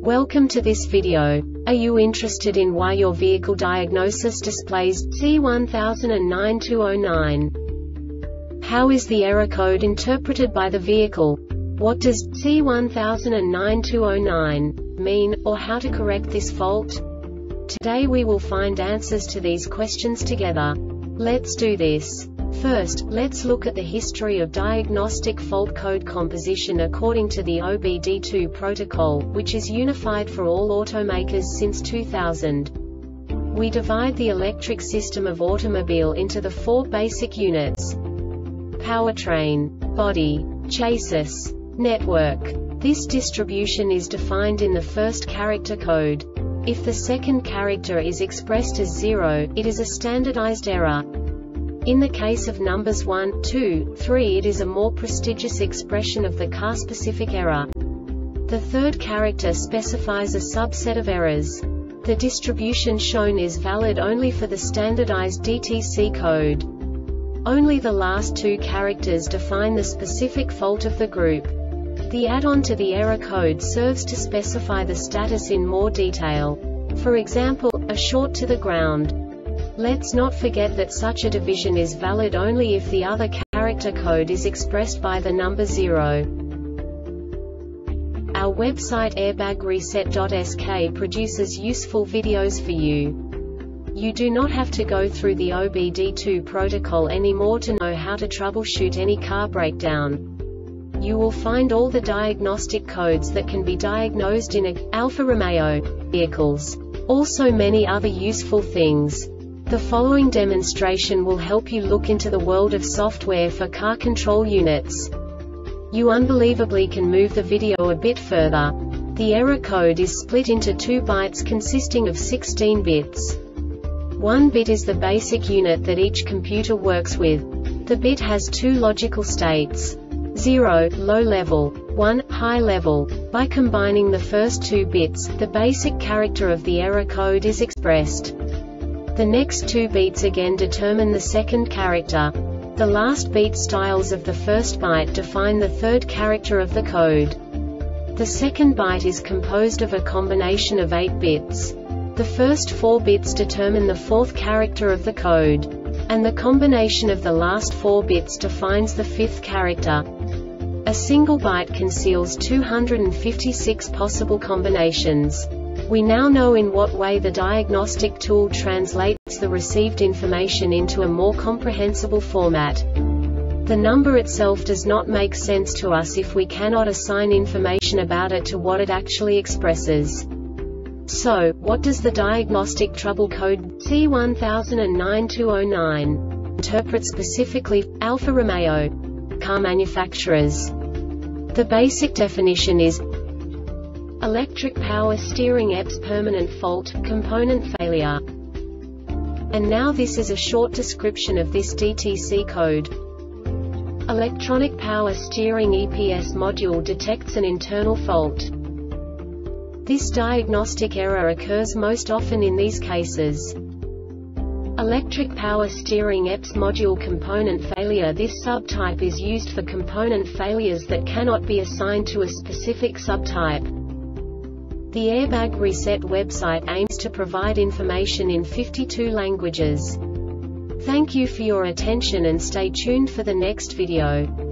Welcome to this video. Are you interested in why your vehicle diagnosis displays C109209? How is the error code interpreted by the vehicle? What does C109209 mean, or how to correct this fault? Today we will find answers to these questions together. Let's do this. First, let's look at the history of diagnostic fault code composition according to the OBD2 protocol, which is unified for all automakers since 2000. We divide the electric system of automobile into the four basic units: powertrain, body, chassis, network. This distribution is defined in the first character code. If the second character is expressed as 0, it is a standardized error. In the case of numbers 1, 2, 3, it is a more prestigious expression of the car-specific error. The third character specifies a subset of errors. The distribution shown is valid only for the standardized DTC code. Only the last two characters define the specific fault of the group. The add-on to the error code serves to specify the status in more detail. For example, a short to the ground. Let's not forget that such a division is valid only if the other character code is expressed by the number 0. Our website airbagreset.sk produces useful videos for you. You do not have to go through the OBD2 protocol anymore to know how to troubleshoot any car breakdown. You will find all the diagnostic codes that can be diagnosed in Alfa Romeo vehicles. Also many other useful things. The following demonstration will help you look into the world of software for car control units. You unbelievably can move the video a bit further. The error code is split into 2 bytes consisting of 16 bits. 1 bit is the basic unit that each computer works with. The bit has 2 logical states: 0, low level, 1, high level. By combining the first 2 bits, the basic character of the error code is expressed. The next 2 beats again determine the second character. The last beat styles of the first byte define the third character of the code. The second byte is composed of a combination of 8 bits. The first 4 bits determine the fourth character of the code. And the combination of the last 4 bits defines the fifth character. A single byte conceals 256 possible combinations. We now know in what way the diagnostic tool translates the received information into a more comprehensible format. The number itself does not make sense to us if we cannot assign information about it to what it actually expresses. So, what does the diagnostic trouble code C109209 interpret specifically for Alfa Romeo car manufacturers? The basic definition is electric power steering EPS permanent fault, component failure. And now this is a short description of this DTC code. Electronic power steering EPS module detects an internal fault. This diagnostic error occurs most often in these cases: electric power steering EPS module component failure. This subtype is used for component failures that cannot be assigned to a specific subtype. The Airbag Reset website aims to provide information in 52 languages. Thank you for your attention and stay tuned for the next video.